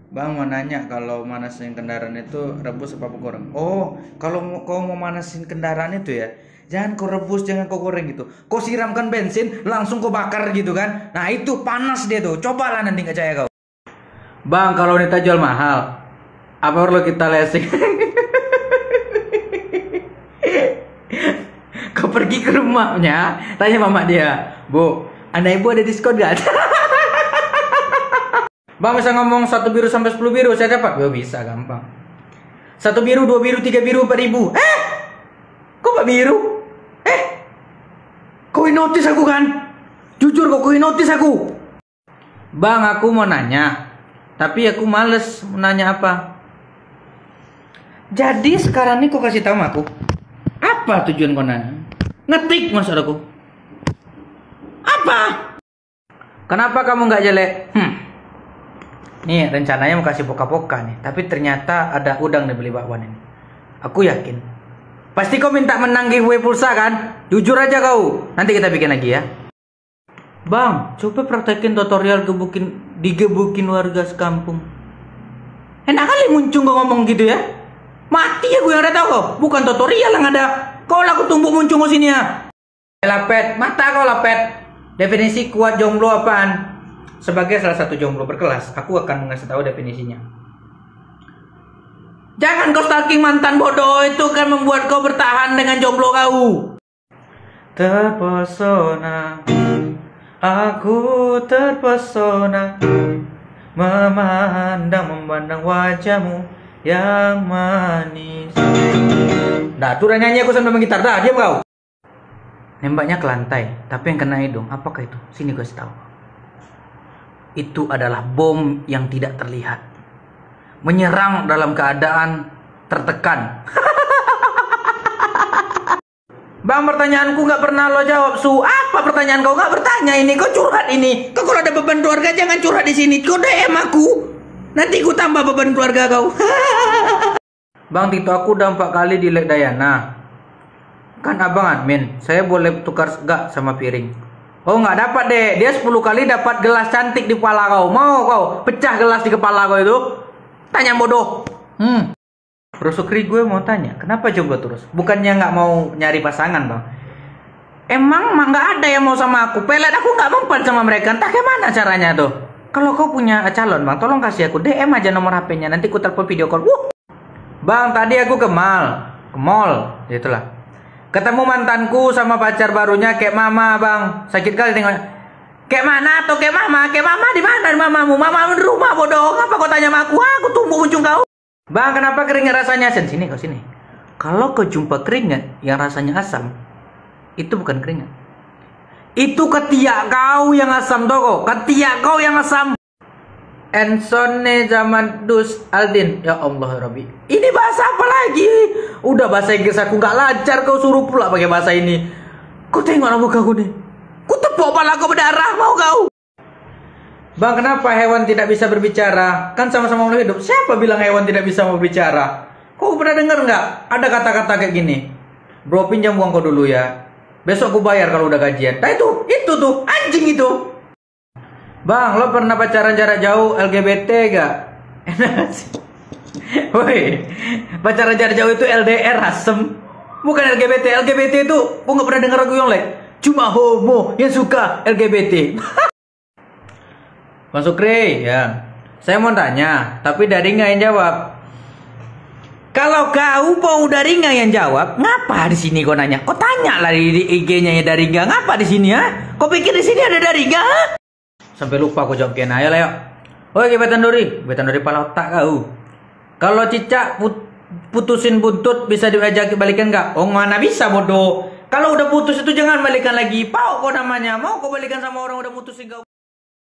Bang mau nanya, kalau manasin kendaraan itu rebus apa goreng? Oh, kalau kau mau manasin kendaraan itu ya, jangan kau rebus, jangan kau goreng gitu. Kau siramkan bensin, langsung kau bakar gitu kan. Nah itu panas dia tuh. Cobalah nanti nggak percaya kau. Bang, kalau wanita jual mahal, apa perlu kita leasing? Kau pergi ke rumahnya, tanya mama dia, Bu, anda ibu ada diskon gak? Bang bisa ngomong 1 biru sampai 10 biru saya dapat? Oh, bisa gampang. 1 biru, 2 biru, 3 biru, 4 ribu. Kok 4 biru? Kau notice aku kan? Jujur kau notice aku. Bang aku mau nanya, tapi aku males nanya apa. Jadi sekarang ini kau kasih tahu aku, apa tujuan kau nanya? Ngetik maksud aku. Apa? Kenapa kamu nggak jelek? Nih rencananya mau kasih poka-poka nih, tapi ternyata ada udang nih beli bakwan ini. Aku yakin pasti kau minta menang giveaway pulsa kan? Jujur aja kau, nanti kita bikin lagi ya. Bang, coba praktekin tutorial digebukin warga sekampung. Enak kali muncung kau ngomong gitu ya. Mati ya gue yang ada tahu kau. Bukan tutorial yang ada. Kau lah aku tumbuk muncung ke sini ya. Lapet, mata kau lapet. Definisi kuat jomblo apaan? Sebagai salah satu jomblo berkelas, aku akan mengasih tahu definisinya. Jangan kau stalking mantan bodoh, itu kan membuat kau bertahan dengan jomblo kau. Terpesona, aku terpesona, memandang wajahmu yang manis. Nah, tuh nyanyi aku sambil menggitar, dah diam kau. Nembaknya ke lantai, tapi yang kena hidung, apakah itu? Sini gue kasih tahu. Itu adalah bom yang tidak terlihat, menyerang dalam keadaan tertekan. Bang, pertanyaanku nggak pernah lo jawab. Apa pertanyaan kau? Nggak bertanya ini, kau curhat ini. Kau kalau ada beban keluarga jangan curhat di sini. Kau DM aku, nanti ku tambah beban keluarga kau. Bang, Tito aku udah 4 kali delete Dayana. Kan abang admin, saya boleh tukar gak sama piring? Oh nggak dapat deh, dia 10 kali dapat gelas cantik di kepala kau. Mau kau pecah gelas di kepala kau itu? Tanya bodoh. Bro Sukri, gue mau tanya, kenapa jomblo terus? Bukannya nggak mau nyari pasangan bang? Emang nggak ada yang mau sama aku? Pelet aku nggak mempan sama mereka. Entah gimana caranya tuh. Kalau kau punya calon bang, tolong kasih aku DM aja nomor HP-nya. Nanti ku telepon video call. Bang, tadi aku ke mall, itulah. Ketemu mantanku sama pacar barunya kayak mama bang. Sakit kali tengok. Kayak mana atau kayak mama? Kayak mama di mana mamamu? Mamamu di rumah bodoh. Ngapa kau tanya sama aku? Aku tumbuk ujung kau. Bang, kenapa keringat rasanya asin? Sini kau sini. Kalau kau jumpa keringat yang rasanya asam, itu bukan keringat. Itu ketiak kau yang asam toko. Ketiak kau yang asam. Ensone zaman dus Aldin. Ya Allah Rabbi, ini bahasa apa lagi? Udah bahasa Inggris aku nggak lancar, kau suruh pula pakai bahasa ini. Kau tengok muka aku nih, ku tepuk kepala kau berdarah. Mau kau? Bang, kenapa hewan tidak bisa berbicara? Kan sama-sama makhluk hidup. Siapa bilang hewan tidak bisa berbicara? Kau pernah dengar nggak ada kata-kata kayak gini? Bro, pinjam uang kau dulu ya, besok aku bayar kalau udah gajian. Nah itu tuh anjing itu. Bang, lo pernah pacaran jarak jauh LGBT gak? Enak sih. Woi, pacaran jarak jauh itu LDR asem. Bukan LGBT. LGBT itu, gue gak pernah denger lagu yang lain. Cuma homo yang suka LGBT. Bang Sukri, ya. Saya mau tanya, tapi dari nggak yang jawab. Kalau kau mau dari nggak yang jawab, ngapa di sini kau nanya? Kau tanya lah di IG-nya ya dari nggak. Ngapa di sini ya? Kau pikir di sini ada dari nggak? Sampai lupa aku jawab kena. Ayo Leo. Oi gebetan dori pala otak kau. Kalau cicak putusin buntut bisa diajak balikan nggak? Oh mana bisa bodoh. Kalau udah putus itu jangan balikan lagi. Pau kau namanya. Mau kau balikan sama orang udah putusin kau?